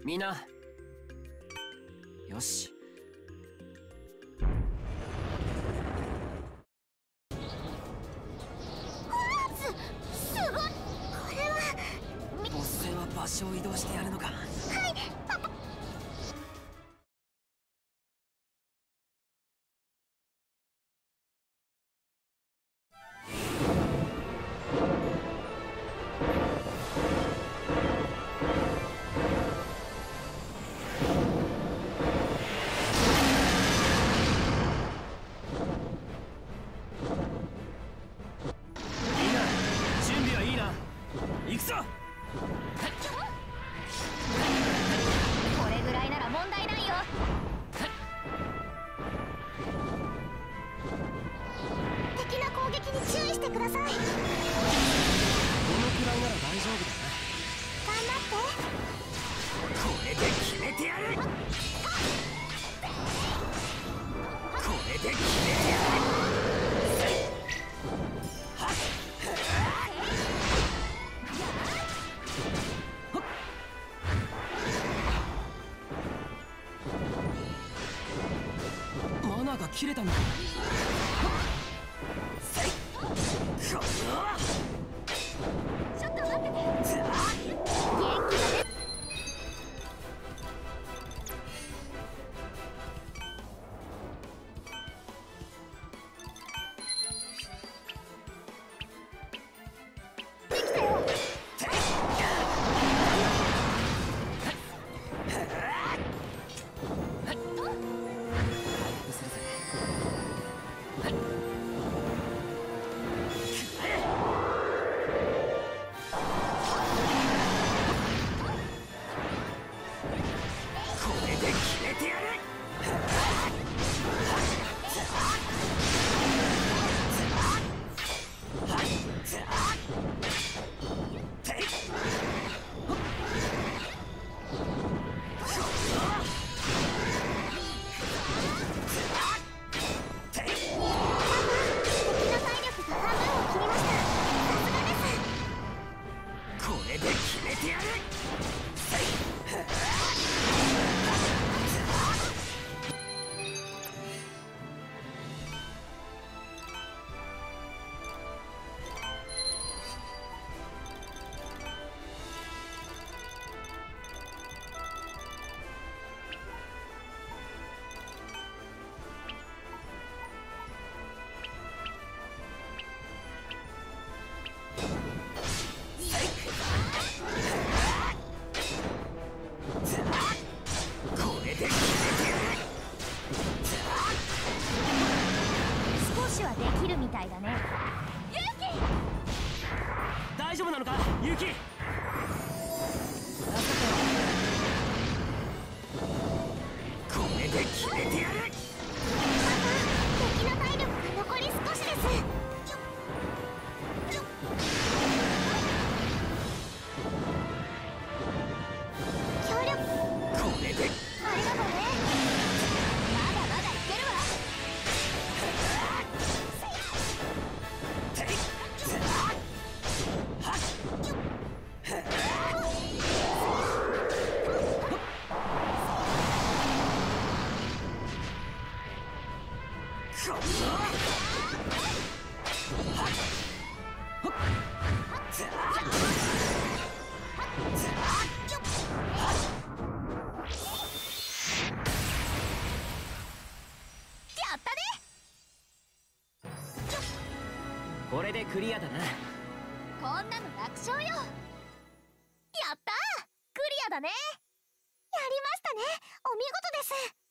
みんなよし。 すごい。これはボス戦は場所を移動してやるのか。 はいパパ。 行くぞ。 これぐらいなら問題ないよ。敵の攻撃に注意してください。このくらいなら大丈夫だな。 頑張って。 これで決めてやる。これで決めてやる。マナーが切れたんだ。 ちょっと待ってて。元気だね。できたよ。みたいだね。ユウキ！ 大丈夫なのか、ユウキ？これで決めてやる。 敵の体力が残り少しです。協力。 これでありがとうね。まだまだいけるわ。 これでクリアだな。 こんなの楽勝よ。やったー、クリアだね。やりましたね。お見事です。